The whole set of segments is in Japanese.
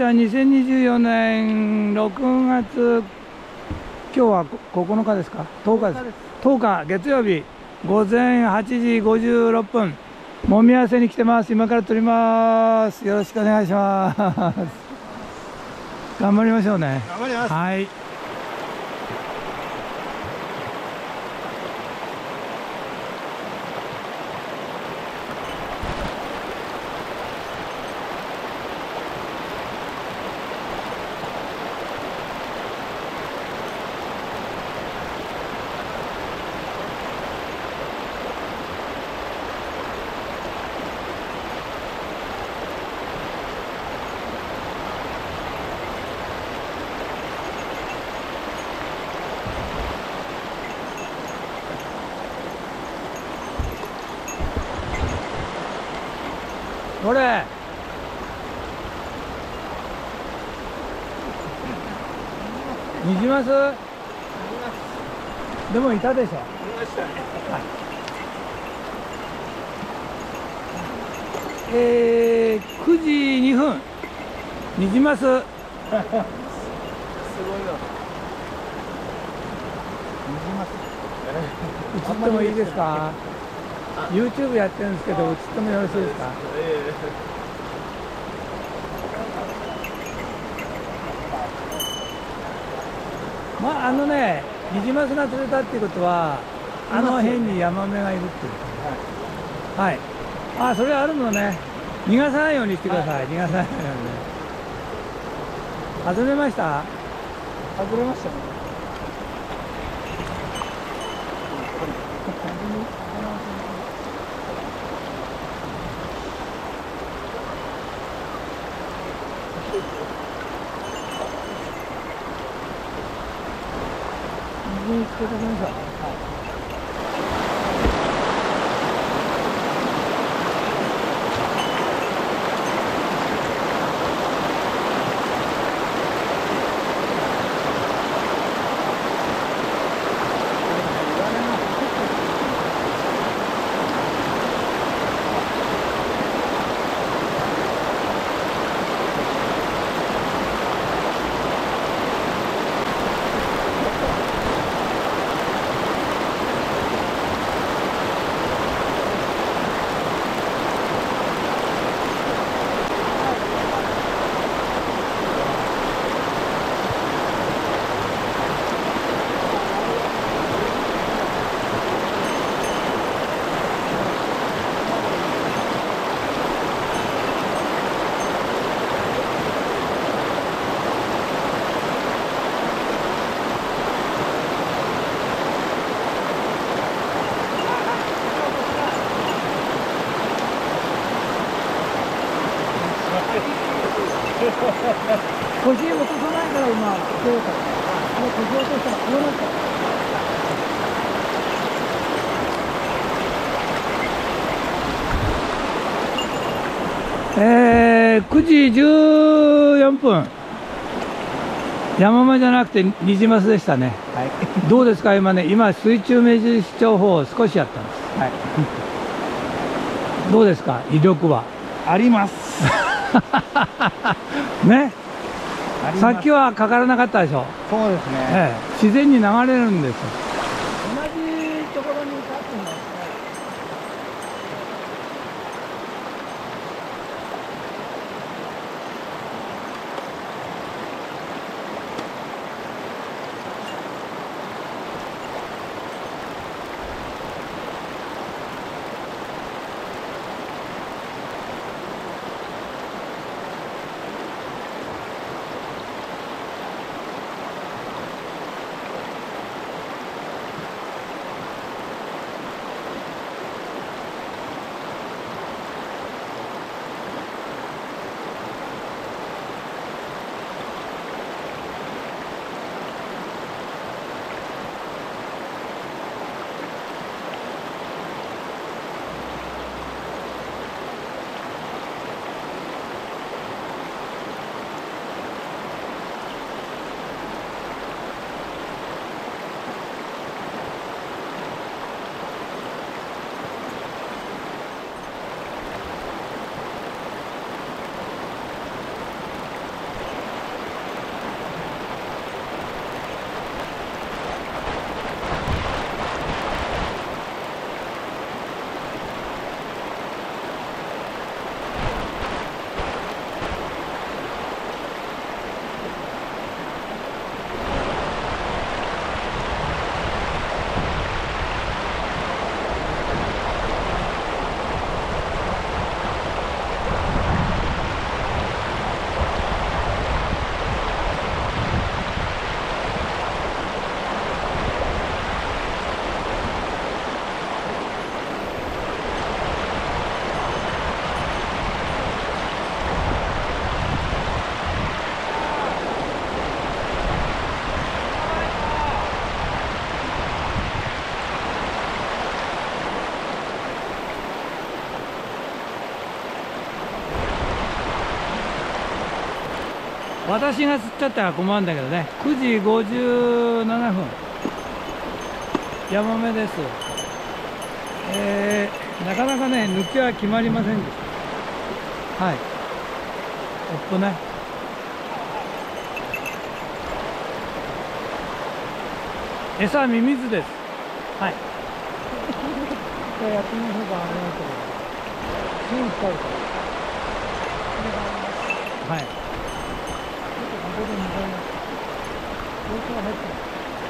は2024年6月、今日は9日ですか、10日です。10日月曜日午前8時56分、もみ合わせに来てます。今から撮ります。よろしくお願いします。頑張りましょうね。 頑張ります。 はい。これニジマスでもいたでしょ。 いましたね。 はい、9時2分ニジマスすごいな。 映ってもいいですか。YouTube やってるんですけど映ってもよろしいですか。まあね、ニジマスが釣れたっていうことはあの辺にヤマメがいるっていうことはい、あ、それあるのね。逃がさないようにしてください。逃がさないようにね。外れました。 外れましたね。 水につけてください。腰落とさないから今、こうか。腰落としたらこうなった。9時14分。ヤマメじゃなくてニジマスでしたね。 はい。 どうですか今ね、今水中目印情報を少しやったんです。 はい。 どうですか威力は。 あります。 ね。さっきはかからなかったでしょ。 そうですね。 自然に流れるんですよ。 同じところに立ってますね。 私が釣っちゃったら困るんだけどね。9時57分。ヤマメです。なかなかね、抜きは決まりませんでした。はい。おっぽね。餌はミミズです。はい。じゃあやってみましょうか。危ないけど。すぐ使うから。はい。ちょっとここで向かいます。様子が入ってます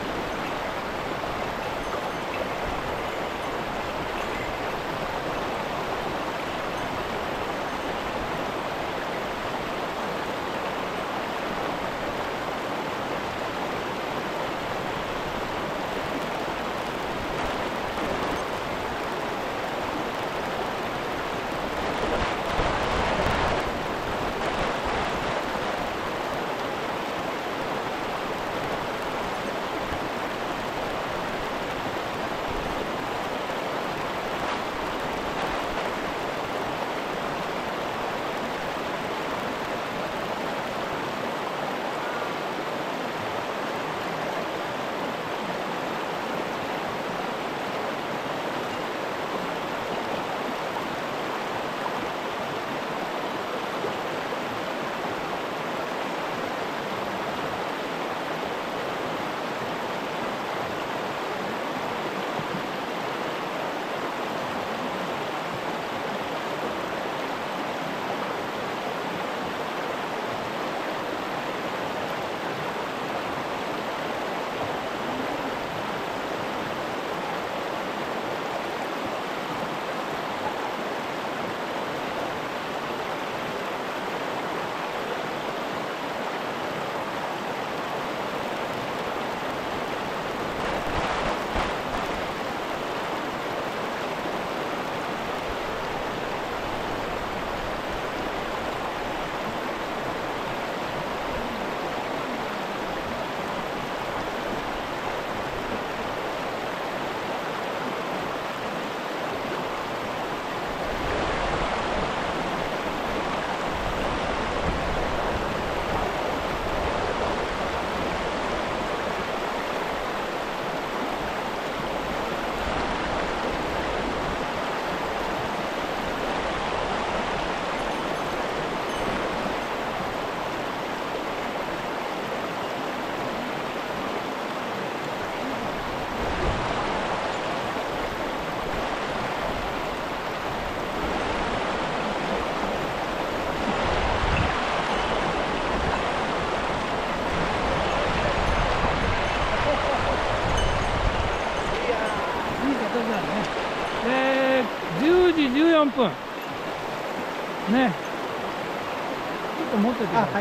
。10時14分。ね。ちょっと持っててください。 はい。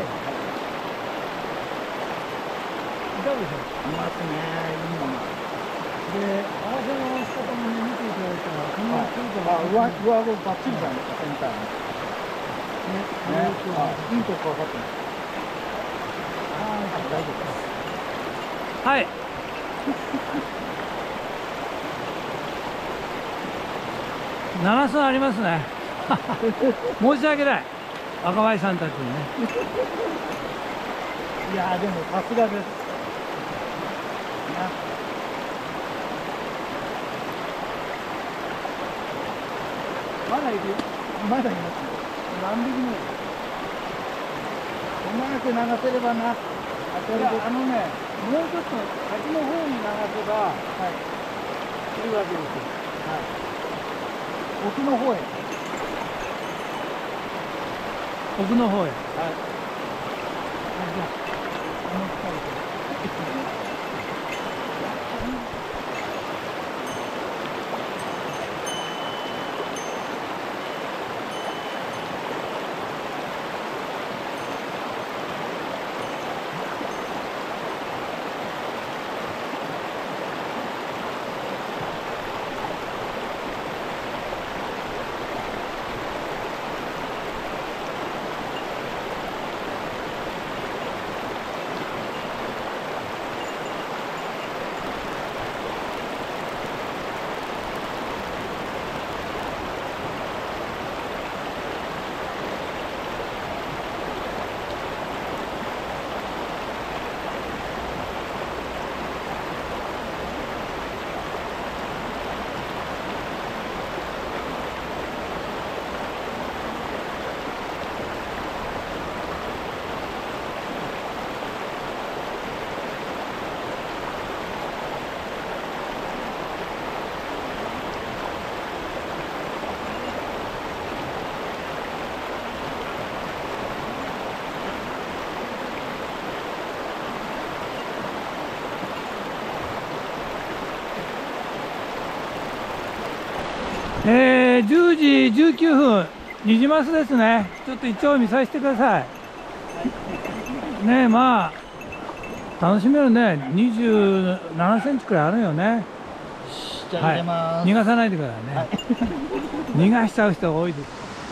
いかがでしょう。 いますね。いいもの。 で、合わせの仕方もね、見ていただいたら、こんなに来るとは上顎バッチリじゃないですか、センターに。ね、いいとこ分かってます。大丈夫です。 はい。7寸ありますね。申し訳ない。若林さんたちにね。 いやー、でもさすがです。まだいるよ。まだいますよ。何匹もいる。うまく流せればな。いや、もうちょっと先の方に流せば、はい、いいわけですよ。はい。沖の方へ。 奥の方へ。はい。 じゃあ、 10時19分、ニジマスですね。ちょっと一応見させてください。ねえ、まあ、楽しめるね。27センチくらいあるよね。 じゃあ入れます。 逃がさないでくださいね。 はい、 逃がしちゃう人が多いです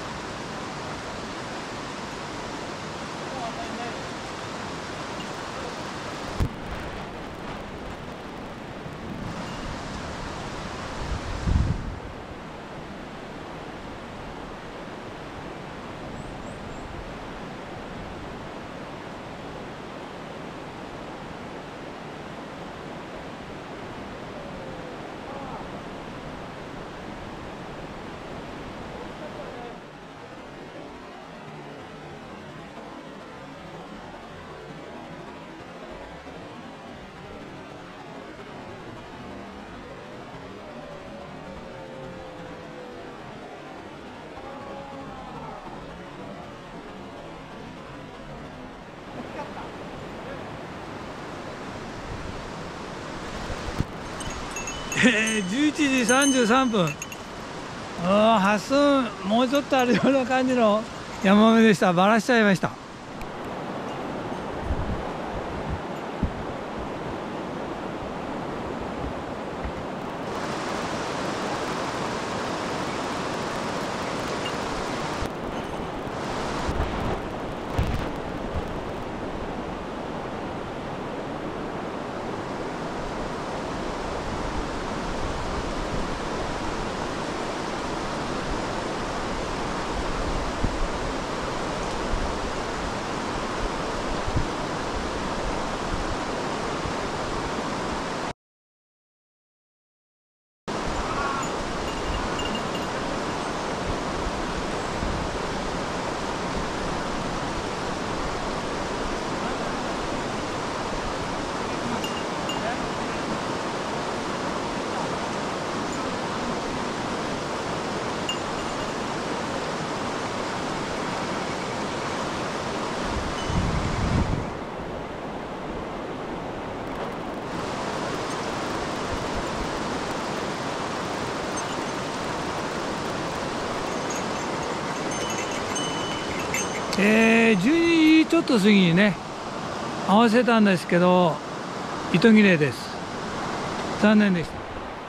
。11時33分、発寸もうちょっとあるような感じのヤマメでした。バラしちゃいました。12時ちょっと過ぎにね合わせたんですけど糸切れです。残念でした。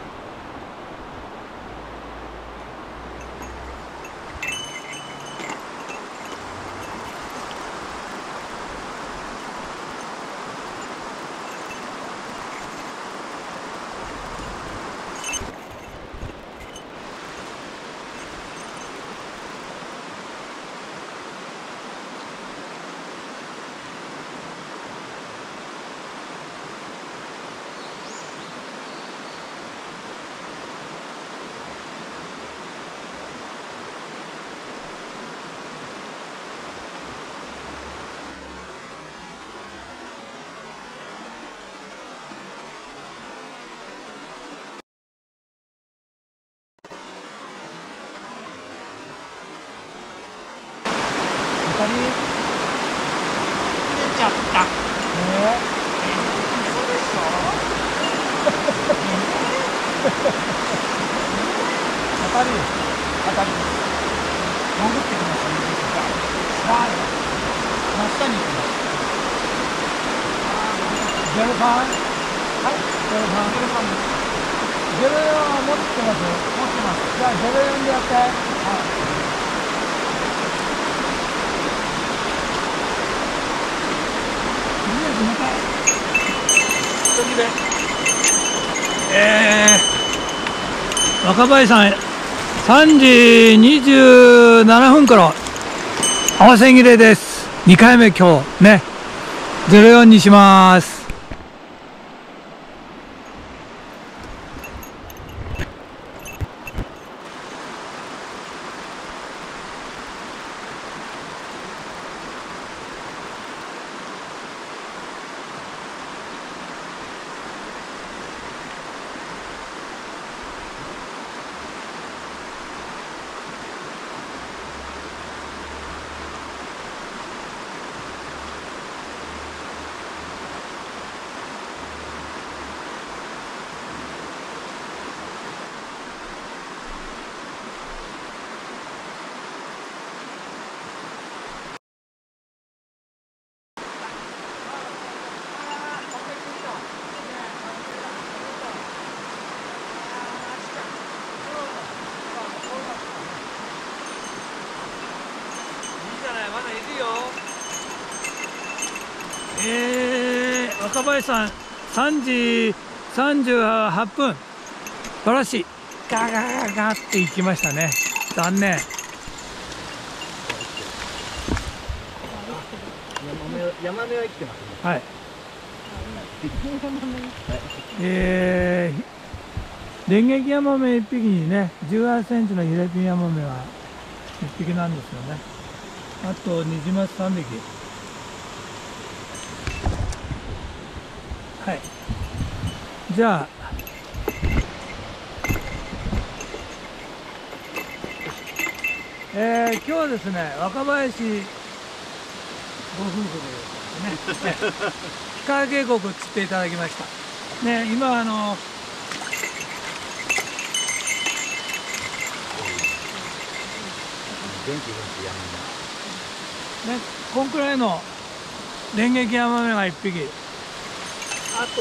当たり出ちゃった。嘘でしょ。当たり潜ってきました。水がさあ真下に行きます。 ゼロ三、はい、 ゼロ三です。 ゼロ四は持ってます。 持ってます。 じゃあゼロ四でやって。はい。若林さん3時27分から合わせ切れです。2回目今日ね04にします。 若林さん3時38分バラシガガガガっていきましたね。残念。 ヤマメは生きてますね。 はい。電撃ヤマメ1匹にね、18センチのヒレピンヤマメは1匹なんですよね。あとニジマス3匹。はい。じゃあ、今日はですね、若林ご夫婦でですね、氷川渓谷釣っていただきました。ね、今元気ヤマメ。ね、こんくらいの電撃ヤマメが1匹。あと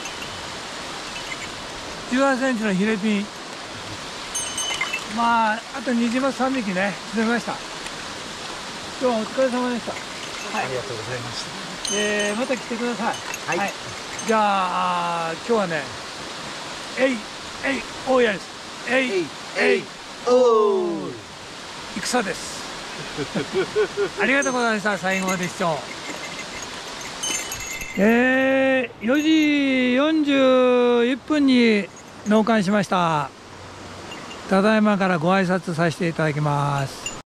18センチのヒレピン。まあ、あとニジマス3匹ね、釣れました。今日はお疲れ様でした。はい、 ありがとうございました。 また来てください。 はい。 はい、じゃあ、今日はね、おーやです。おー戦です。ありがとうございました。最後まで視聴。4時41分に納棺しました。ただいまからご挨拶させていただきます。